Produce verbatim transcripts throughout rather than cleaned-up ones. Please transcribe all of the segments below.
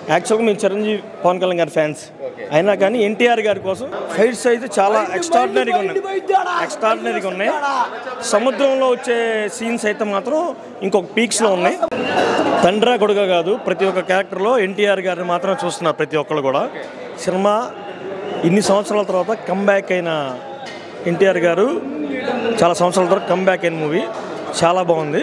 యాక్చువల్గా మేము చిరంజీవి పవన్ కళ్యాణ్ గారి ఫ్యాన్స్ అయినా కానీ ఎన్టీఆర్ గారి కోసం ఫైట్స్ అయితే చాలా ఎక్స్ట్రాడినరీగా ఉన్నాయి ఎక్స్ట్రాడినరీగా ఉన్నాయి సముద్రంలో వచ్చే సీన్స్ అయితే మాత్రం ఇంకొక పీక్స్లో ఉన్నాయి. తండ్రా కొడుగా కాదు, ప్రతి ఒక్క క్యారెక్టర్లో ఎన్టీఆర్ గారిని మాత్రం చూస్తున్నారు ప్రతి ఒక్కరు కూడా. సినిమా ఇన్ని సంవత్సరాల తర్వాత కమ్బ్యాక్ అయిన ఎన్టీఆర్ గారు చాలా సంవత్సరాల తర్వాత కమ్బ్యాక్ అయిన మూవీ చాలా బాగుంది.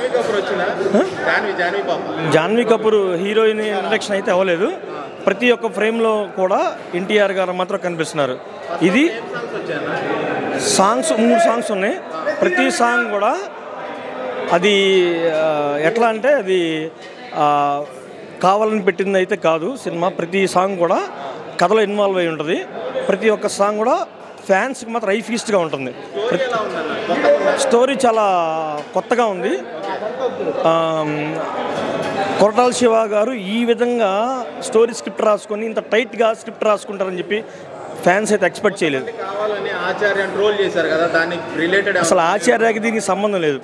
జాన్వీ కపూర్ హీరోయిన్ ఇంట్రడక్షన్ అయితే అవ్వలేదు. ప్రతి ఒక్క ఫ్రేమ్లో కూడా ఎన్టీఆర్ గారు మాత్రం కనిపిస్తున్నారు. ఇది సాంగ్స్ మూడు సాంగ్స్ ఉన్నాయి. ప్రతి సాంగ్ కూడా అది ఎట్లా అంటే అది కావాలని పెట్టింది అయితే కాదు. సినిమా ప్రతి సాంగ్ కూడా కథలో ఇన్వాల్వ్ అయి ఉంటుంది. ప్రతి ఒక్క సాంగ్ కూడా ఫ్యాన్స్కి మాత్రం ఐ ఫీస్ట్గా ఉంటుంది. స్టోరీ చాలా కొత్తగా ఉంది. కొరటాల శివ గారు ఈ విధంగా స్టోరీ స్క్రిప్ట్ రాసుకొని ఇంత టైట్గా స్క్రిప్ట్ రాసుకుంటారని చెప్పి ఫ్యాన్స్ అయితే ఎక్స్పెక్ట్ చేయలేదు. అసలు ఆచార్యకి దీనికి సంబంధం లేదు.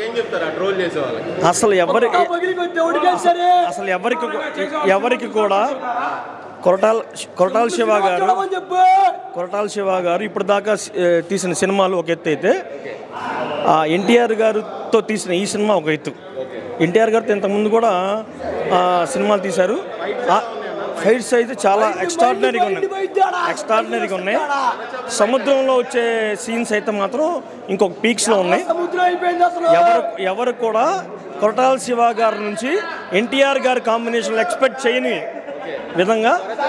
అసలు ఎవరి అసలు ఎవరికి ఎవరికి కూడా కొరటాల కొరటాల శివ గారు కొరటాల శివ గారు ఇప్పుడు దాకా తీసిన సినిమాలు ఒక ఎత్తు అయితే ఎన్టీఆర్ గారితో తీసిన ఈ సినిమా ఒక ఎత్తు. ఎన్టీఆర్ గారితో ఇంతకుముందు కూడా సినిమాలు తీశారు. ఫైట్స్ అయితే చాలా ఎక్స్ట్రాడినరీగా ఉన్నాయి ఎక్స్ట్రాడినరీగా ఉన్నాయి సముద్రంలో వచ్చే సీన్స్ అయితే మాత్రం ఇంకొక పీక్స్లో ఉన్నాయి. ఎవరు ఎవరు కూడా కొరటాల శివ గారి నుంచి ఎన్టీఆర్ గారి కాంబినేషన్లో ఎక్స్పెక్ట్ చేయని విధంగా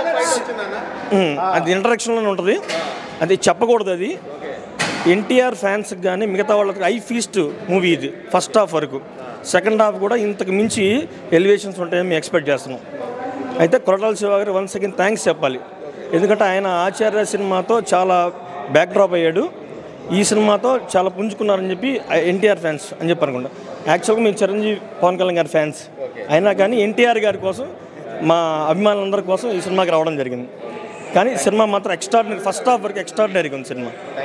అది ఇంట్రడక్షన్లోనే ఉంటుంది. అది చెప్పకూడదు. అది ఎన్టీఆర్ ఫ్యాన్స్కి కానీ మిగతా వాళ్ళకి ఐ ఫీస్ట్ మూవీ ఇది. ఫస్ట్ హాఫ్ వరకు, సెకండ్ హాఫ్ కూడా ఇంతకు మించి ఎలివేషన్స్ ఉంటాయని మేము ఎక్స్పెక్ట్ చేస్తున్నాం. అయితే కొరటాల శివ గారు వన్ సెకండ్ థ్యాంక్స్ చెప్పాలి. ఎందుకంటే ఆయన ఆచార్య సినిమాతో చాలా బ్యాక్ డ్రాప్ అయ్యాడు. ఈ సినిమాతో చాలా పుంజుకున్నారని చెప్పి ఎన్టీఆర్ ఫ్యాన్స్ అని చెప్పి అనుకుంటా. యాక్చువల్గా మేము చిరంజీవి పవన్ కళ్యాణ్ గారి ఫ్యాన్స్ అయినా కానీ ఎన్టీఆర్ గారి కోసం మా అభిమానులందరి కోసం ఈ సినిమాకి రావడం జరిగింది. కానీ సినిమా మాత్రం ఎక్స్ట్రాడినరీ, ఫస్ట్ హాఫ్ వరకు ఎక్స్ట్రాడినరీగా ఉంది సినిమా.